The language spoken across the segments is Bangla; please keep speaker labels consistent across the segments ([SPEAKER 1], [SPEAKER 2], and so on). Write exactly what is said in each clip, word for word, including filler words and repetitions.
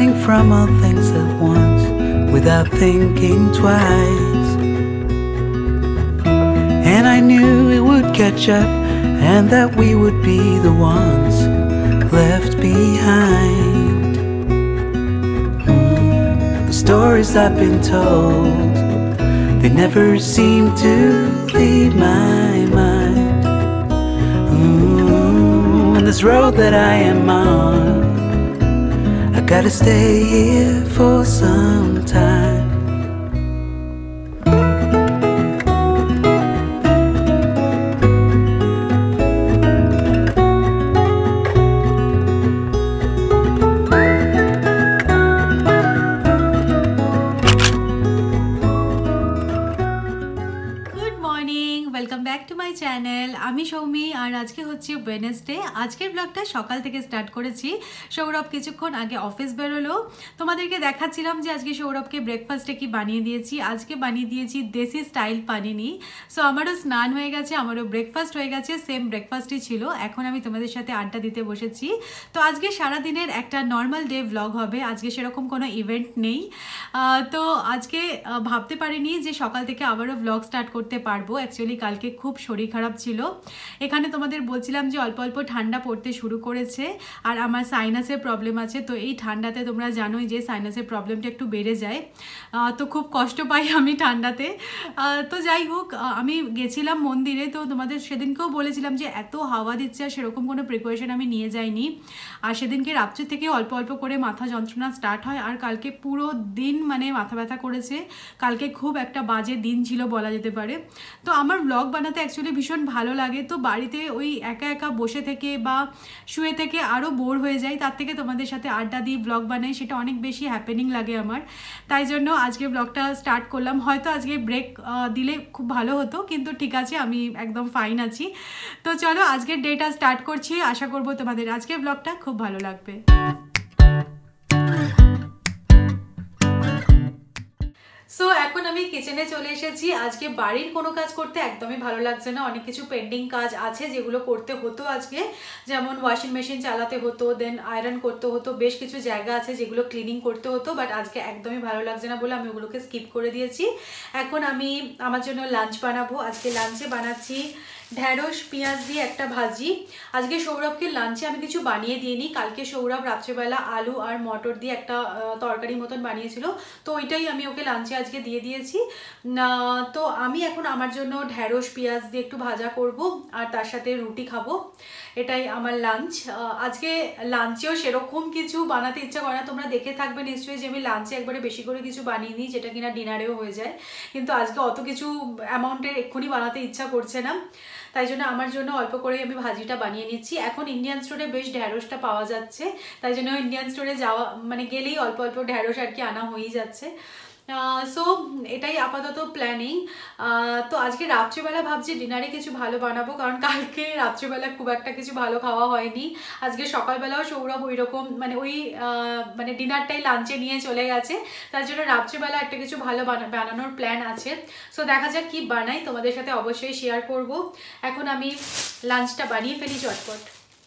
[SPEAKER 1] running from all things at once without thinking twice. And I knew it would catch up and that we would be the ones left behind. mm. The stories I've been told, they never seem to leave my mind. mm. And this road that I am on, I gotta stay here for some time.
[SPEAKER 2] Channel আমি সৌমি আর আজকে হচ্ছে ওয়েডনেসডে। আজকের ব্লগটা সকাল থেকে স্টার্ট করেছি। সৌরভ কিছুক্ষণ আগে অফিস বেরোলো। তোমাদেরকে দেখাচ্ছিলাম যে আজকে সৌরভকে ব্রেকফাস্টে কি বানিয়ে দিয়েছি। আজকে বানিয়ে দিয়েছি দেশি স্টাইল পানিনি। সো আমারও স্নান হয়ে গেছে, আমারও ব্রেকফাস্ট হয়ে গেছে, সেম ব্রেকফাস্টই ছিল। এখন আমি তোমাদের সাথে আড্ডা দিতে বসেছি। তো আজকে সারাদিনের একটা নর্মাল ডে ব্লগ হবে। আজকে সেরকম কোনো ইভেন্ট নেই। তো আজকে ভাবতে পারিনি যে সকাল থেকে আবারও ব্লগ স্টার্ট করতে পারবো। অ্যাকচুয়ালি কালকে খুব শরীর খারাপ ছিল। এখানে তোমাদের বলছিলাম যে অল্প অল্প ঠান্ডা পড়তে শুরু করেছে আর আমার সাইনাসের প্রবলেম আছে। তো এই ঠান্ডাতে তোমরা জানোই যে সাইনাসের প্রবলেমটা একটু বেড়ে যায়, তো খুব কষ্ট পাই আমি ঠান্ডাতে। তো যাই হোক, আমি গেছিলাম মন্দিরে। তো তোমাদের সেদিনকেও বলেছিলাম যে এত হাওয়া দিচ্ছে আর সেরকম কোনো প্রিকশন আমি নিয়ে যাইনি। আর সেদিনকে রাত্রে থেকে অল্প অল্প করে মাথা যন্ত্রণা স্টার্ট হয় আর কালকে পুরো দিন মানে মাথা ব্যথা করেছে। কালকে খুব একটা বাজে দিন ছিল বলা যেতে পারে। তো আমার ব্লগ বানাতে অ্যাকচুয়ালি ভীষণ ভালো লাগে। তো বাড়িতে ওই একা একা বসে থেকে বা শুয়ে থেকে আরও বোর হয়ে যায়, তার থেকে তোমাদের সাথে আড্ডা দিয়ে ব্লগ বানাই সেটা অনেক বেশি হ্যাপেনিং লাগে আমার। তাই জন্য আজকে ব্লগটা স্টার্ট করলাম। হয়তো আজকে ব্রেক দিলে খুব ভালো হতো, কিন্তু ঠিক আছে, আমি একদম ফাইন আছি। তো চলো আজকের ডেটা স্টার্ট করছি। আশা করবো তোমাদের আজকের ব্লগটা খুব ভালো লাগবে। সো এখন আমি কিচেনে চলে এসেছি। আজকে বাড়ির কোনো কাজ করতে একদমই ভালো লাগছে না। অনেক কিছু পেন্ডিং কাজ আছে যেগুলো করতে হতো আজকে, যেমন ওয়াশিং মেশিন চালাতে হতো, দেন আয়রন করতে হতো, বেশ কিছু জায়গা আছে যেগুলো ক্লিনিং করতে হতো। বাট আজকে একদমই ভালো লাগছে না বলে আমি ওগুলোকে স্কিপ করে দিয়েছি। এখন আমি আমার জন্য লাঞ্চ বানাবো। আজকে লাঞ্চে বানাচ্ছি ঢ্যাঁড়স পেঁয়াজ দিয়ে একটা ভাজি। আজকে সৌরভকে লাঞ্চে আমি কিছু বানিয়ে দিয়ে নিই। কালকে সৌরভ রাত্রেবেলা আলু আর মটর দিয়ে একটা তরকারি মতন বানিয়েছিল, তো ওইটাই আমি ওকে লাঞ্চে আজকে দিয়ে দিয়েছি। তো আমি এখন আমার জন্য ঢ্যাঁড়স পেঁয়াজ দিয়ে একটু ভাজা করব আর তার সাথে রুটি খাবো। এটাই আমার লাঞ্চ। আজকে লাঞ্চেও সেরকম কিছু বানাতে ইচ্ছা করে না। তোমরা দেখে থাকবে নিশ্চয়ই যে আমি লাঞ্চে একবারে বেশি করে কিছু বানিয়ে নিই, যেটা কিনা ডিনারেও হয়ে যায়। কিন্তু আজকে অত কিছু অ্যামাউন্টের এক্ষুনি বানাতে ইচ্ছা করছে না, তাই জন্য আমার জন্য অল্প করে আমি ভাজিটা বানিয়ে নিচ্ছি। এখন ইন্ডিয়ান স্টোরে বেশ ঢ্যাঁড়সটা পাওয়া যাচ্ছে, তাই জন্য ইন্ডিয়ান স্টোরে যাওয়া মানে গেলেই অল্প অল্প ঢ্যাঁড়স আর কি আনা হয়েই যাচ্ছে। সো এটাই আপাতত প্ল্যানিং। তো আজকে রাত্রেবেলা ভাবছি ডিনারে কিছু ভালো বানাবো, কারণ কালকে রাত্রেবেলা খুব একটা কিছু ভালো খাওয়া হয়নি। আজকে সকালবেলাও সৌরভ ওই রকম মানে ওই মানে ডিনারটাই লাঞ্চে নিয়ে চলে গেছে, তার জন্য রাত্রেবেলা একটা কিছু ভালো বানানোর প্ল্যান আছে। সো দেখা যাক কি বানাই, তোমাদের সাথে অবশ্যই শেয়ার করব। এখন আমি লাঞ্চটা বানিয়ে ফেলি চটপট।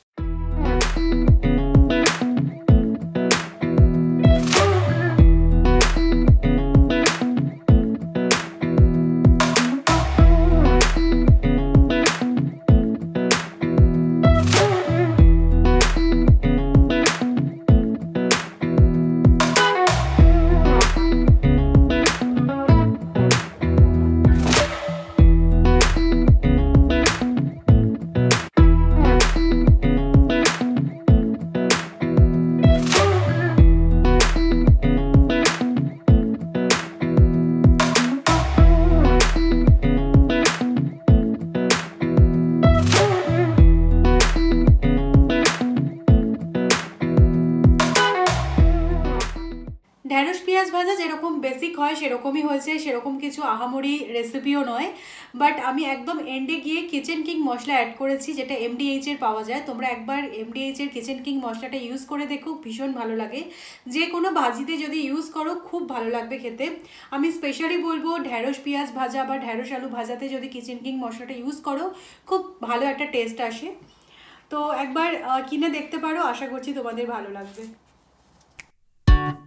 [SPEAKER 2] ঢ্যাঁড়স পেঁয়াজ ভাজা যেরকম বেসিক হয় সেরকমই হয়েছে, সেরকম কিছু আহামরি রেসিপিও নয়। বাট আমি একদম এন্ডে গিয়ে কিচেন কিং মশলা অ্যাড করেছি, যেটা এমডিএইচ এর পাওয়া যায়। তোমরা একবার এমডিএইচ এর কিচেন কিং মশলাটা ইউজ করে দেখো, ভীষণ ভালো লাগে। যে কোনো ভাজিতে যদি ইউজ করো খুব ভালো লাগবে খেতে। আমি স্পেশালি বলবো ঢ্যাঁড়স পেঁয়াজ ভাজা বা ঢ্যাঁড়স আলু ভাজাতে যদি কিচেন কিং মশলাটা ইউজ করো খুব ভালো একটা টেস্ট আসে। তো একবার কিনে দেখতে পারো, আশা করছি তোমাদের ভালো লাগবে।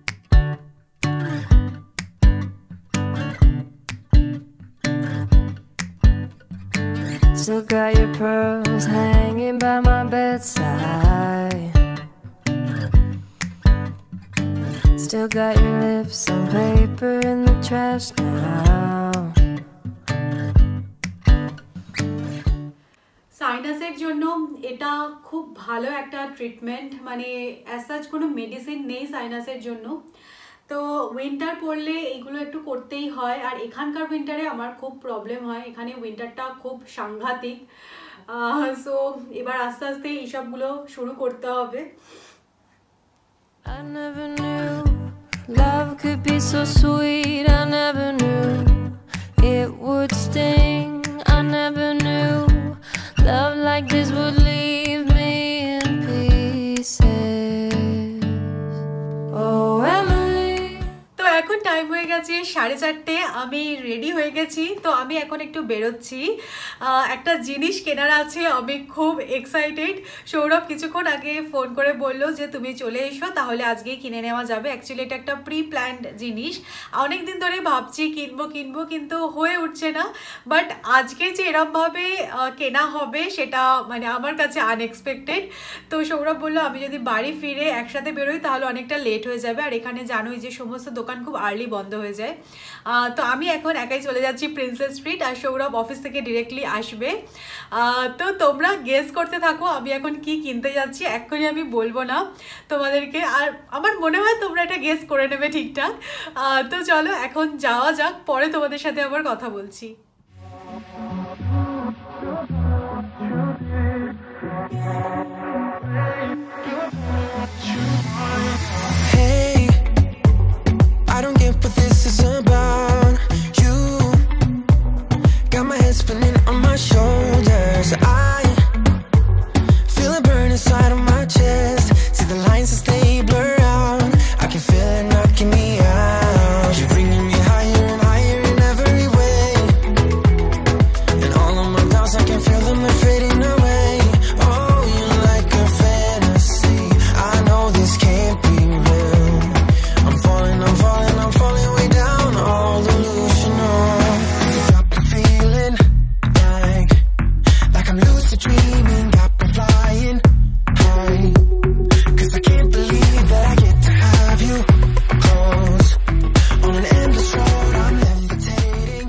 [SPEAKER 3] Still got your pearls hanging by my bedside. Still got your lips on paper in the trash now.
[SPEAKER 2] সাইনাসের জন্য এটা খুব ভালো একটা ট্রিটমেন্ট, মানে অ্যাজ সাচ কোনো মেডিসিন নেই সাইনাসের জন্য। তো উইন্টার পড়লে এইগুলো একটু করতেই হয়, আর এখানকার উইন্টারে আমার খুব প্রবলেম হয়, এখানে উইন্টারটা খুব সাংঘাতিক। সো এবার আস্তে আস্তে এইসবগুলো শুরু করতে হবে।
[SPEAKER 3] I never knew love could be so sweet. I never knew it would sting. I never knew love like this would leave me in pieces. Oh Emily.
[SPEAKER 2] তো এখন টাইম হয়ে গেছে সাড়ে চারটে, আমি রেডি হয়ে গেছি। তো আমি এখন একটু বেরোচ্ছি, একটা জিনিস কেনার আছে, আমি খুব এক্সাইটেড। সৌরভ কিছুক্ষণ আগে ফোন করে বললো যে তুমি চলে এসো, তাহলে আজকেই কিনে নেওয়া যাবে। অ্যাকচুয়ালি এটা একটা প্রি প্ল্যান্ড জিনিস, অনেক দিন ধরে ভাবছি কিনবো কিনবো কিন্তু হয়ে উঠছে না। বাট আজকে যে এরমভাবে কেনা হবে সেটা মানে আমার কাছে আনএক্সপেক্টেড। তো সৌরভ বললো আমি যদি বাড়ি ফিরে একসাথে বেরোই তাহলে অনেকটা লেট হয়ে যাবে, আর এখানে জানোই যে সমস্ত দোকান খুব আর্লি বন্ধ হয়ে যায়। তো আমি এখন একাই চলে যাচ্ছি প্রিন্সেস স্ট্রিট, আর সৌরভ অফিস থেকে ডিরেক্টলি আসবে। তো তোমরা গেস করতে থাকো আমি এখন কি কিনতে যাচ্ছি, এক্ষুনি আমি বলবো না তোমাদেরকে, আর আমার মনে হয় তোমরা এটা গেস করে নেবে ঠিকঠাক। তো চলো এখন যাওয়া যাক, পরে তোমাদের সাথে আবার কথা বলছি।
[SPEAKER 4] Spinning on my shoulders, I feel a burn inside of my chest. See the lines as they blur out, I can feel it knocking me out. You're bringing me higher and higher in every way, and all of my doubts I can feel them fading away. Oh, you're like a fantasy, I know this can't be real. I'm falling, I'm falling, I'm falling way down, all delusional. You got me feeling I'm lucid dreaming, got me flying high, cause I can't believe that I get to have you close on an endless road, I'm levitating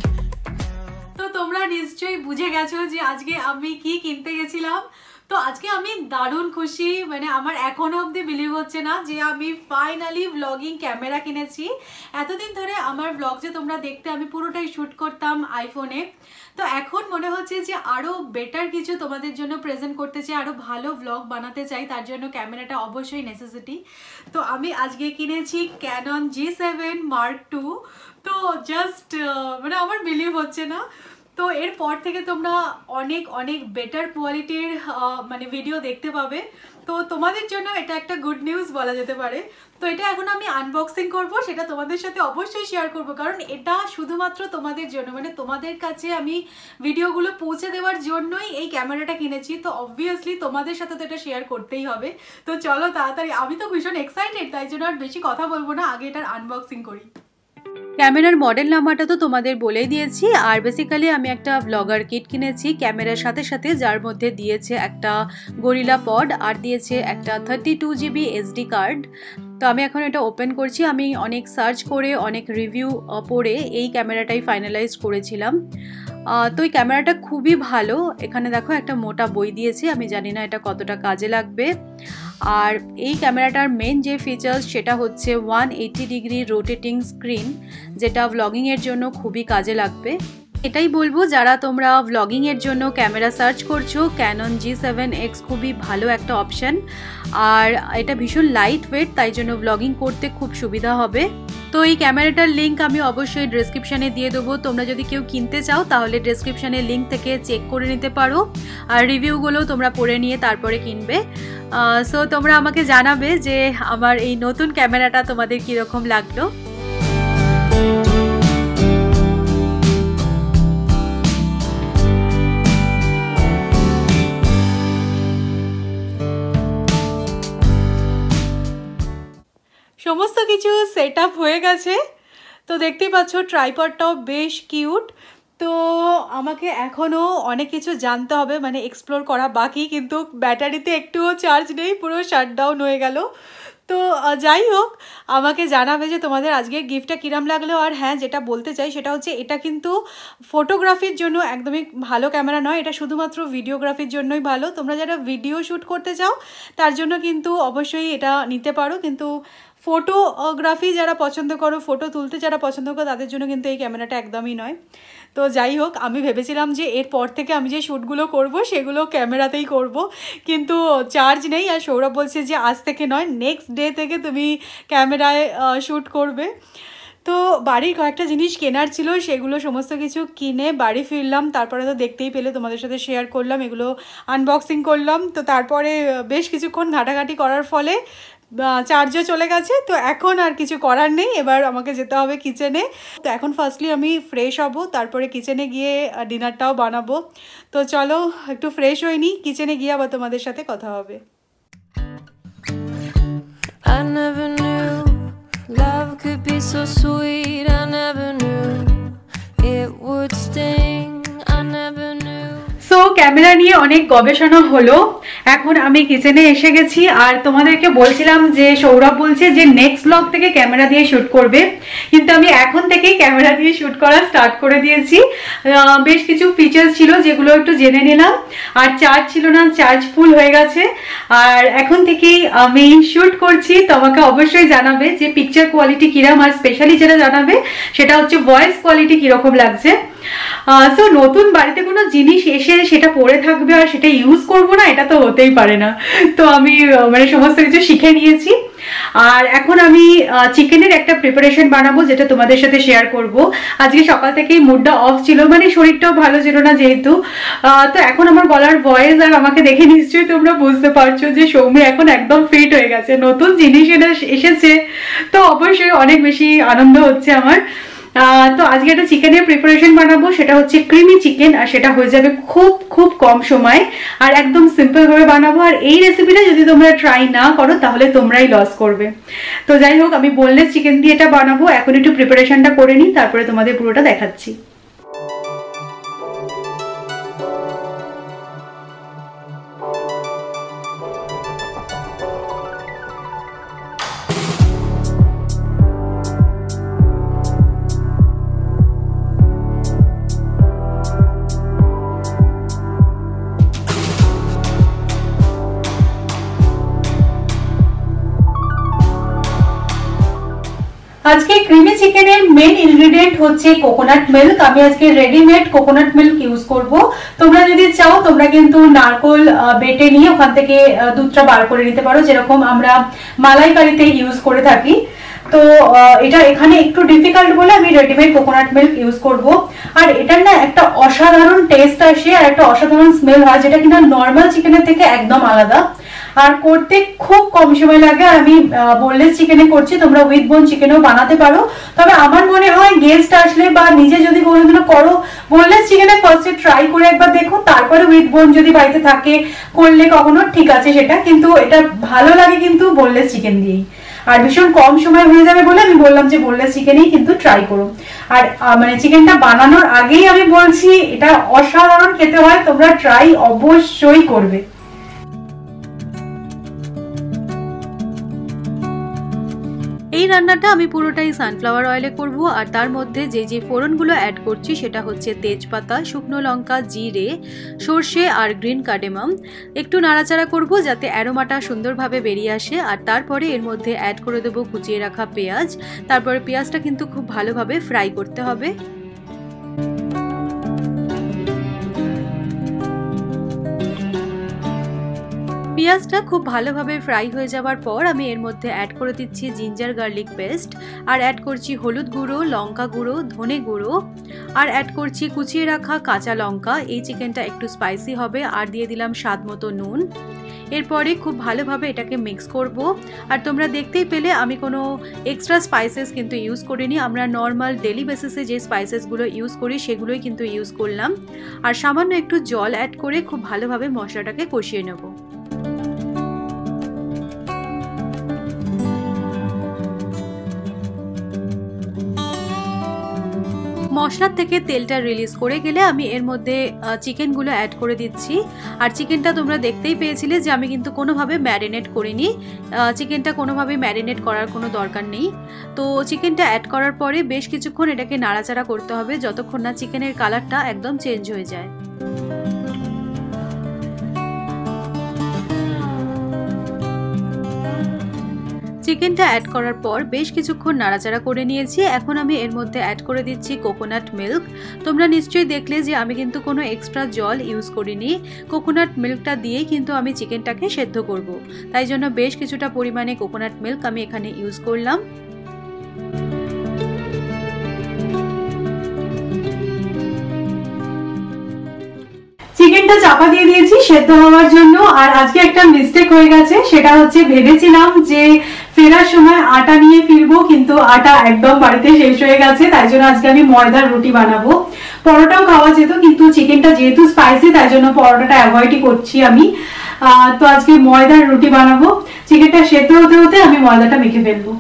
[SPEAKER 4] now.
[SPEAKER 2] তো তোমরা নিশ্চয়ই বুঝে গেছো যে আজকে আমি কি কিনতে গেছিলাম। তো আজকে আমি দারুণ খুশি, মানে আমার এখনো অবধি বিলিভ হচ্ছে না যে আমি ফাইনালি ব্লগিং ক্যামেরা কিনেছি। এতদিন ধরে আমার ব্লগ যে তোমরা দেখতে আমি পুরোটাই শ্যুট করতাম আইফোনে, তো এখন মনে হচ্ছে যে আরও বেটার কিছু তোমাদের জন্য প্রেজেন্ট করতে চাই, আরও ভালো ব্লগ বানাতে চাই, তার জন্য ক্যামেরাটা অবশ্যই নেসেসিটি। তো আমি আজকে কিনেছি Canon G seven Mark two. তো জাস্ট মানে আমার বিলিভ হচ্ছে না। তো এরপর থেকে তোমরা অনেক অনেক বেটার কোয়ালিটির মানে ভিডিও দেখতে পাবে। তো তোমাদের জন্য এটা একটা গুড নিউজ বলা যেতে পারে। তো এটা এখন আমি আনবক্সিং করব, সেটা তোমাদের সাথে অবশ্যই শেয়ার করব, কারণ এটা শুধুমাত্র তোমাদের জন্য, মানে তোমাদের কাছে আমি ভিডিওগুলো পৌঁছে দেওয়ার জন্যই এই ক্যামেরাটা কিনেছি। তো অবভিয়াসলি তোমাদের সাথে তো এটা শেয়ার করতেই হবে। তো চলো তাড়াতাড়ি, আমি তো ভীষণ এক্সাইটেড, তাই জন্য আর বেশি কথা বলবো না, আগে এটার আনবক্সিং করি। ক্যামেরার মডেল নাম্বারটা তো তোমাদের বলেই দিয়েছি, আর বেসিক্যালি আমি একটা ব্লগার কিট কিনেছি ক্যামেরার সাথে সাথে, যার মধ্যে দিয়েছে একটা গরিলা পড আর দিয়েছে একটা thirty two GB SD card. তো আমি এখন এটা ওপেন করছি। আমি অনেক সার্চ করে অনেক রিভিউ পড়ে এই ক্যামেরাটাই ফাইনালাইজ করেছিলাম। তো এই ক্যামেরাটা খুবই ভালো। এখানে দেখো একটা মোটা বই দিয়েছি, আমি জানি না এটা কতটা কাজে লাগবে। আর এই ক্যামেরাটার মেন যে ফিচার্স সেটা হচ্ছে one eighty degree rotating screen, যেটা ব্লগিংয়ের জন্য খুবই কাজে লাগবে। এটাই বলবো যারা তোমরা ব্লগিংয়ের জন্য ক্যামেরা সার্চ করছো, ক্যানন জি সেভেন এক্স খুবই ভালো একটা অপশান। আর এটা ভীষণ লাইট ওয়েট, তাই জন্য ব্লগিং করতে খুব সুবিধা হবে। তো এই ক্যামেরাটার লিঙ্ক আমি অবশ্যই ডেসক্রিপশানে দিয়ে দেবো, তোমরা যদি কেউ কিনতে চাও তাহলে ডেসক্রিপশানের লিঙ্ক থেকে চেক করে নিতে পারো, আর রিভিউগুলো তোমরা পড়ে নিয়ে তারপরে কিনবে। সো তোমরা আমাকে জানাবে যে আমার এই নতুন ক্যামেরাটা তোমাদের কীরকম লাগলো। সমস্ত কিছু সেট আপ হয়ে গেছে। তো দেখতেই পাচ্ছ ট্রাইপডটাও বেশ কিউট। তো আমাকে এখনও অনেক কিছু জানতে হবে, মানে এক্সপ্লোর করা বাকি, কিন্তু ব্যাটারিতে একটুও চার্জ নেই, পুরো শাটডাউন হয়ে গেল। তো যাই হোক, আমাকে জানাবে যে তোমাদের আজকের গিফটটা কিরাম লাগলো। আর হ্যাঁ, যেটা বলতে চাই সেটা হচ্ছে এটা কিন্তু ফটোগ্রাফির জন্য একদমই ভালো ক্যামেরা নয়, এটা শুধুমাত্র ভিডিওগ্রাফির জন্যই ভালো। তোমরা যারা ভিডিও শ্যুট করতে চাও তার জন্য কিন্তু অবশ্যই এটা নিতে পারো, কিন্তু ফটোগ্রাফি যারা পছন্দ করো, ফটো তুলতে যারা পছন্দ করো, তাদের জন্য কিন্তু এই ক্যামেরাটা একদমই নয়। তো যাই হোক, আমি ভেবেছিলাম যে এরপর থেকে আমি যে শ্যুটগুলো করব সেগুলো ক্যামেরাতেই করব, কিন্তু চার্জ নেই। আর সৌরভ বলছে যে আজ থেকে নয়, নেক্সট ডে থেকে তুমি ক্যামেরায় শ্যুট করবে। তো বাড়ির কয়েকটা জিনিস কেনার ছিল, সেগুলো সমস্ত কিছু কিনে বাড়ি ফিরলাম। তারপরে তো দেখতেই পেলে, তোমাদের সাথে শেয়ার করলাম, এগুলো আনবক্সিং করলাম। তো তারপরে বেশ কিছুক্ষণ ঘাটাঘাটি করার ফলে চার্জও চলে গেছে। তো এখন আর কিছু করার নেই, এবার আমাকে যেতে হবে কিচেনে। তো এখন ফার্স্টলি আমি ফ্রেশ হব, তারপরে কিচেনে গিয়ে ডিনারটাও বানাবো। তো চলো একটু ফ্রেশ হয়ে নিই, কিচেনে গিয়ে আবার তোমাদের সাথে কথা হবে।
[SPEAKER 3] I never knew love could be so sweet. I never knew it would sting. I never knew.
[SPEAKER 2] So camera নিয়ে অনেক গবেষণা হলো, এখন আমি কিচেনে এসে গেছি। আর তোমাদেরকে বলছিলাম যে সৌরভ বলছে যে নেক্সট ব্লগ থেকে ক্যামেরা দিয়ে শ্যুট করবে, কিন্তু আমি এখন থেকেই ক্যামেরা দিয়ে শ্যুট করা স্টার্ট করে দিয়েছি। বেশ কিছু ফিচার্স ছিল যেগুলো একটু জেনে নিলাম, আর চার্জ ছিল না, চার্জ ফুল হয়ে গেছে। আর এখন থেকেই আমি শ্যুট করছি। তোমাকে অবশ্যই জানাবে যে পিকচার কোয়ালিটি কিরকম, আর স্পেশালি যেটা জানাবে সেটা হচ্ছে ভয়েস কোয়ালিটি কিরকম লাগছে। সো নতুন বাড়িতে কোনো জিনিস এসে সেটা পড়ে থাকবে আর সেটা ইউজ করবো না, এটা তো হতেই পারে না। তো আমি মানে সমস্ত কিছু শিখে নিয়েছি। আর এখন আমি চিকেনের একটা প্রিপারেশন বানাবো, যেটা তোমাদের সাথে শেয়ার করব। আজকে সকাল থেকেই মুডটা অফ ছিল, মানে শরীরটাও ভালো ছিল না যেহেতু। তো এখন আমার গলার ভয়েস আর আমাকে দেখে নিশ্চয়ই তোমরা বুঝতে পারছো যে সৌমি এখন একদম ফিট হয়ে গেছে, নতুন জিনিস এটা এসেছে, তো অবশ্যই অনেক বেশি আনন্দ হচ্ছে আমার। তো আজকে একটা চিকেনের প্রিপারেশন বানাবো, সেটা হচ্ছে ক্রিমি চিকেন, আর সেটা হয়ে যাবে খুব খুব কম সময় আর একদম সিম্পল ভাবে বানাবো। আর এই রেসিপিটা যদি তোমরা ট্রাই না করো তাহলে তোমরাই লস করবে। তো যাই হোক, আমি বোনলেস চিকেন দিয়ে এটা বানাবো। এখন একটু প্রিপারেশনটা করে নিই, তারপরে তোমাদের পুরোটা দেখাচ্ছি। আজকে ক্রিমি চিকেনের মেন ইনগ্রেডিয়েন্ট হচ্ছে কোকোনাট মিল্ক। আমি আজকে রেডিমেড কোকোনাট মিল্ক ইউজ করব। তোমরা যদি চাও তোমরা কিন্তু নারকোল বেটে নিয়ে ওখান থেকে দুধটা বার করে নিতে পারো, যেরকম আমরা মালাইকারিতে ইউজ করে থাকি। তো এটা এখানে একটু ডিফিকাল্ট বলে আমি রেডিমেড কোকোনাট মিল্ক ইউজ করব। আর এটার না একটা অসাধারণ টেস্ট আসে আর একটা অসাধারণ স্মেল হয়, যেটা কিনা নর্মাল চিকেনের থেকে একদম আলাদা। আর করতে খুব কম সময় লাগে। আর আমি বোনলেস চিকেনে করছি, তোমরা উইথ বোন চিকেনও বানাতে পারো। তবে আমার মনে হয় গেস্ট আসলে বা নিজে যদি কোনোদিন করো, বোনলেস চিকেনে ফার্স্টে ট্রাই করে একবার দেখো, তারপরে উইথ বোন যদি বাড়িতে থাকে করলে কখনো ঠিক আছে সেটা, কিন্তু এটা ভালো লাগে কিন্তু বোনলেস চিকেন দিয়েই। আর ভীষণ কম সময় হয়ে যাবে বলে আমি বললাম যে বোনলেস চিকেনেই কিন্তু ট্রাই করো। আর মানে চিকেনটা বানানোর আগেই আমি বলছি এটা অসাধারণ খেতে হয়, তোমরা ট্রাই অবশ্যই করবে। এই রান্নাটা আমি পুরোটাই সানফ্লাওয়ার অয়েলে করব। আর তার মধ্যে যে যে ফোড়নগুলো অ্যাড করছি সেটা হচ্ছে তেজপাতা, শুকনো লঙ্কা, জিরে, সর্ষে আর গ্রিন কার্ডামম। একটু নাড়াচাড়া করব যাতে অ্যারোমাটা সুন্দরভাবে বেরিয়ে আসে। আর তারপরে এর মধ্যে অ্যাড করে দেবো কুচিয়ে রাখা পেঁয়াজ। তারপরে পেঁয়াজটা কিন্তু খুব ভালোভাবে ফ্রাই করতে হবে। পেঁয়াজটা খুব ভালোভাবে ফ্রাই হয়ে যাওয়ার পর আমি এর মধ্যে অ্যাড করে দিচ্ছি জিঞ্জার গার্লিক পেস্ট, আর অ্যাড করছি হলুদ গুঁড়ো, লঙ্কা গুঁড়ো, ধনে গুঁড়ো, আর অ্যাড করছি কুচিয়ে রাখা কাঁচা লঙ্কা। এই চিকেনটা একটু স্পাইসি হবে। আর দিয়ে দিলাম স্বাদ মতো নুন। এরপরে খুব ভালোভাবে এটাকে মিক্স করব। আর তোমরা দেখতেই পেলে আমি কোনো এক্সট্রা স্পাইসেস কিন্তু ইউজ করিনি, আমরা নর্মাল ডেলি বেসিসে যে স্পাইসেসগুলো ইউজ করি সেগুলোই কিন্তু ইউজ করলাম। আর সামান্য একটু জল অ্যাড করে খুব ভালোভাবে মশলাটাকে কষিয়ে নেব। মশলার থেকে তেলটা রিলিজ করে গেলে আমি এর মধ্যে চিকেনগুলো অ্যাড করে দিচ্ছি। আর চিকেনটা তোমরা দেখতেই পেয়েছিলে যে আমি কিন্তু কোনোভাবে ম্যারিনেট করিনি, চিকেনটা কোনোভাবে ম্যারিনেট করার কোনো দরকার নেই। তো চিকেনটা অ্যাড করার পরে বেশ কিছুক্ষণ এটাকে নাড়াচাড়া করতে হবে যতক্ষণ না চিকেনের কালারটা একদম চেঞ্জ হয়ে যায়। চিকেনটা অ্যাড করার পর বেশ কিছুক্ষণ নাড়াচাড়া করে নিয়েছি। এখন আমি এর মধ্যে অ্যাড করে দিচ্ছি কোকোনাট মিল্ক। তোমরা নিশ্চয়ই দেখলে যে আমি কিন্তু কোনো এক্সট্রা জল ইউজ করিনি, কোকোনাট মিল্কটা দিয়েই কিন্তু আমি চিকেনটাকে সেদ্ধ করব। তাই জন্য বেশ কিছুটা পরিমাণে কোকোনাট মিল্ক আমি এখানে ইউজ করলাম।
[SPEAKER 5] চিকেনটা চাপা দিয়ে দিয়েছি সেদ্ধ হওয়ার জন্য। আর আজকে একটা মিস্টেক হয়ে গেছে, সেটা হচ্ছে ভেবেছিলাম যে ফেরার সময় আটা নিয়ে ফিরবো, কিন্তু আটা একদম বাড়িতে শেষ হয়ে গেছে। তাই জন্য আজকে আমি ময়দার রুটি বানাবো। পরোটাও খাওয়া যেত, কিন্তু চিকেনটা যেহেতু স্পাইসি তাই জন্য পরোটাটা অ্যাভয়েডই করছি আমি। তো আজকে ময়দার রুটি বানাবো। চিকেনটা সেদ্ধ হতে হতে আমি ময়দাটা মেখে ফেলবো।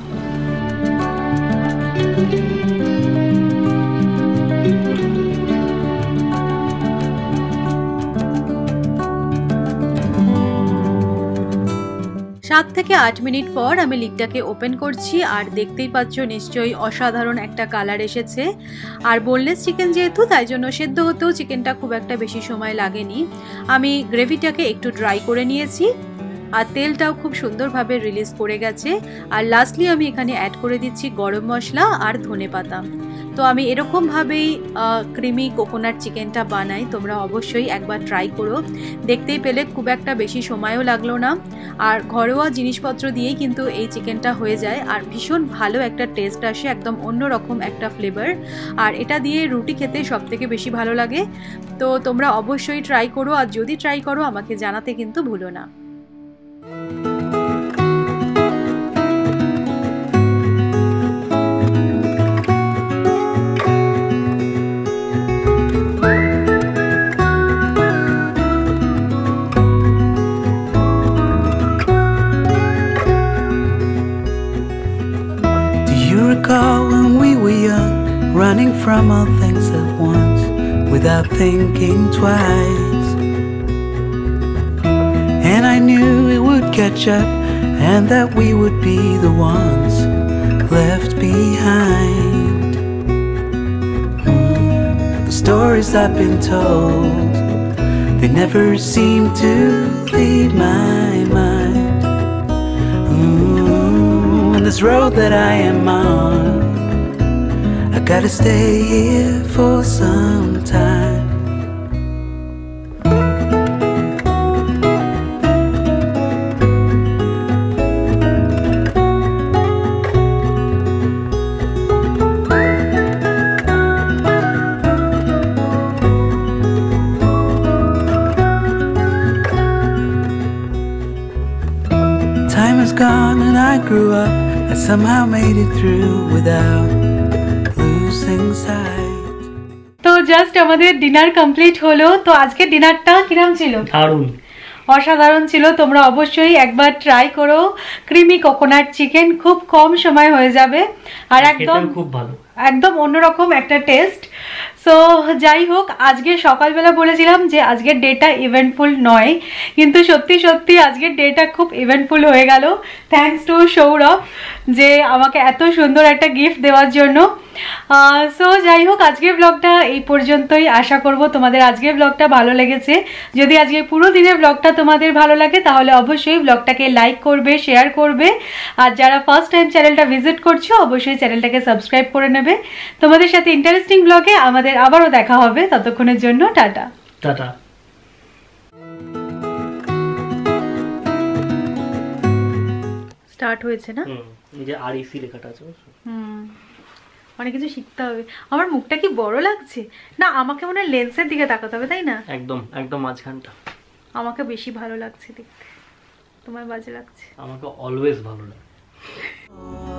[SPEAKER 2] সাত থেকে আট মিনিট পর আমি লিডটাকে ওপেন করছি আর দেখতেই পাচ্ছ নিশ্চয়ই অসাধারণ একটা কালার এসেছে। আর বোনলেস চিকেন যেহেতু তাই জন্য সেদ্ধ হতেও চিকেনটা খুব একটা বেশি সময় লাগেনি। আমি গ্রেভিটাকে একটু ড্রাই করে নিয়েছি আর তেলটাও খুব সুন্দরভাবে রিলিজ করে গেছে। আর লাস্টলি আমি এখানে অ্যাড করে দিচ্ছি গরম মশলা আর ধনেপাতা। তো আমি এরকমভাবেই ক্রিমি কোকোনাট চিকেনটা বানাই, তোমরা অবশ্যই একবার ট্রাই করো। দেখতেই পেলে খুব একটা বেশি সময়ও লাগলো না, আর ঘরোয়া জিনিসপত্র দিয়েই কিন্তু এই চিকেনটা হয়ে যায়। আর ভীষণ ভালো একটা টেস্ট আসে, একদম অন্যরকম একটা ফ্লেভার। আর এটা দিয়ে রুটি খেতে সব থেকে বেশি ভালো লাগে। তো তোমরা অবশ্যই ট্রাই করো, আর যদি ট্রাই করো আমাকে জানাতে কিন্তু ভুলো না।
[SPEAKER 1] When we were young, running from all things at once without thinking twice, and I knew it would catch up and that we would be the ones left behind. mm. The stories I've been told, they never seem to leave my mind. mm. And this road that I am on, I gotta stay here for some time. Time is gone and I grew up. I somehow made it through without losing sight.
[SPEAKER 5] তো জাস্ট আমাদের ডিনার কমপ্লিট হলো। তো আজকে ডিনারটা কিরম ছিল?
[SPEAKER 6] দারুণ,
[SPEAKER 5] অসাধারণ ছিল। তোমরা অবশ্যই একবার ট্রাই করো। ক্রিমি কোকোনাট চিকেন খুব কম সময় হয়ে যাবে, আর একদম
[SPEAKER 6] খুব ভালো,
[SPEAKER 5] একদম অন্যরকম একটা টেস্ট। সো যাই হোক, আজকে সকালবেলা বলেছিলাম যে আজকের ডেটা ইভেন্টফুল নয়, কিন্তু সত্যি সত্যি আজকের ডেটা খুব ইভেন্টফুল হয়ে গেল। থ্যাঙ্কস টু সৌরভ যে আমাকে এত সুন্দর একটা গিফট দেওয়ার জন্য। সো যাই হোক, আজকের ব্লগটা এই পর্যন্তই। আশা করব তোমাদের আজকের ব্লগটা ভালো লেগেছে। যদি আজকে পুরো দিনের ব্লগটা তোমাদের ভালো লাগে তাহলে অবশ্যই ব্লগটাকে লাইক করবে, শেয়ার করবে। আর যারা ফার্স্ট টাইম চ্যানেলটা ভিজিট করছো অবশ্যই চ্যানেলটাকে সাবস্ক্রাইব করে নেবে। তোমাদের সাথে ইন্টারেস্টিং ব্লগে আমাদের আবারও দেখা হবে। ততক্ষণের জন্য টাটা
[SPEAKER 6] টাটা।
[SPEAKER 2] স্টার্ট হয়েছে না?
[SPEAKER 6] এই যে আর ইসি লেখাটা আছে,
[SPEAKER 2] হুম, অনেক কিছু শিখতে হবে। আমার মুখটা কি বড় লাগছে না? আমাকে মনে হয় লেন্সের দিকে তাকাতে হবে, তাই না?
[SPEAKER 6] একদম একদম মাঝখানটা।
[SPEAKER 2] আমাকে বেশি ভালো লাগছে দেখতে, তোমার বাজে লাগছে।
[SPEAKER 6] আমাকে অলওয়েজ ভালো লাগে।